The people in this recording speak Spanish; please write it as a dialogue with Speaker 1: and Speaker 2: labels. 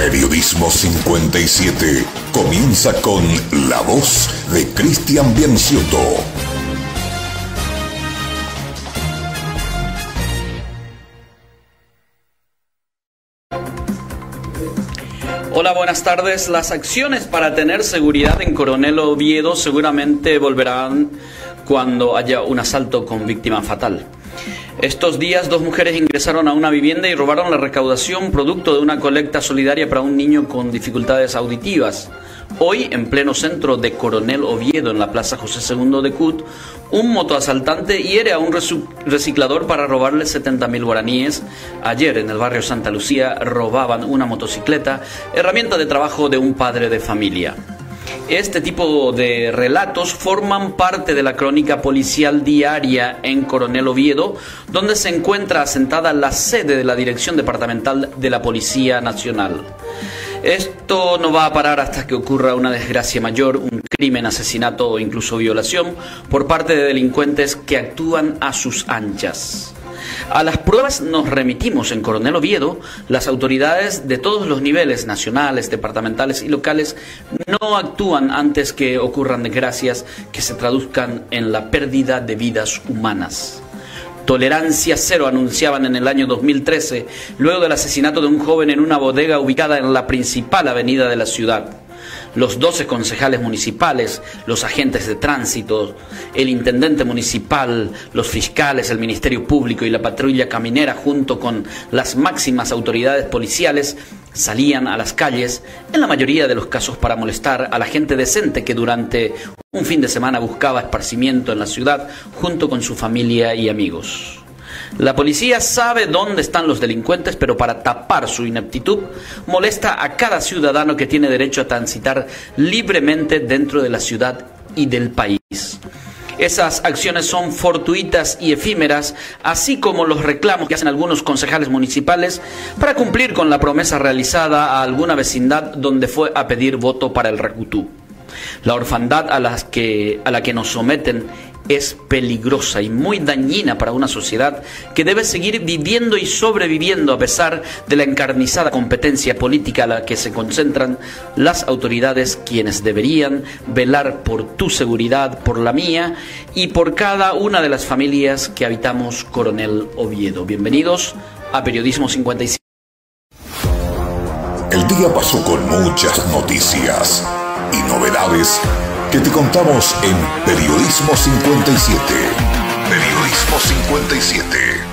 Speaker 1: Periodismo 57 comienza con la voz de Cristian Bianciotto.
Speaker 2: Hola, buenas tardes. Las acciones para tener seguridad en Coronel Oviedo seguramente volverán cuando haya un asalto con víctima fatal. Estos días, 2 mujeres ingresaron a una vivienda y robaron la recaudación producto de una colecta solidaria para un niño con dificultades auditivas. Hoy, en pleno centro de Coronel Oviedo, en la Plaza José II de Cut, un motoasaltante hiere a un reciclador para robarle 70.000 guaraníes. Ayer, en el barrio Santa Lucía, robaban una motocicleta, herramienta de trabajo de un padre de familia. Este tipo de relatos forman parte de la crónica policial diaria en Coronel Oviedo, donde se encuentra asentada la sede de la Dirección Departamental de la Policía Nacional. Esto no va a parar hasta que ocurra una desgracia mayor, un crimen, asesinato o incluso violación por parte de delincuentes que actúan a sus anchas. A las pruebas nos remitimos en Coronel Oviedo. Las autoridades de todos los niveles, nacionales, departamentales y locales, no actúan antes que ocurran desgracias que se traduzcan en la pérdida de vidas humanas. Tolerancia cero anunciaban en el año 2013, luego del asesinato de un joven en una bodega ubicada en la principal avenida de la ciudad. Los 12 concejales municipales, los agentes de tránsito, el intendente municipal, los fiscales, el Ministerio Público y la patrulla caminera, junto con las máximas autoridades policiales, salían a las calles, en la mayoría de los casos para molestar a la gente decente que durante un fin de semana buscaba esparcimiento en la ciudad junto con su familia y amigos. La policía sabe dónde están los delincuentes, pero para tapar su ineptitud, molesta a cada ciudadano que tiene derecho a transitar libremente dentro de la ciudad y del país. Esas acciones son fortuitas y efímeras, así como los reclamos que hacen algunos concejales municipales para cumplir con la promesa realizada a alguna vecindad donde fue a pedir voto para el Recutú. La orfandad a la que nos someten es peligrosa y muy dañina para una sociedad que debe seguir viviendo y sobreviviendo a pesar de la encarnizada competencia política a la que se concentran las autoridades, quienes deberían velar por tu seguridad, por la mía y por cada una de las familias que habitamos Coronel Oviedo. Bienvenidos a Periodismo 57.
Speaker 1: El día pasó con muchas noticias y novedades que te contamos en Periodismo 57. Periodismo 57.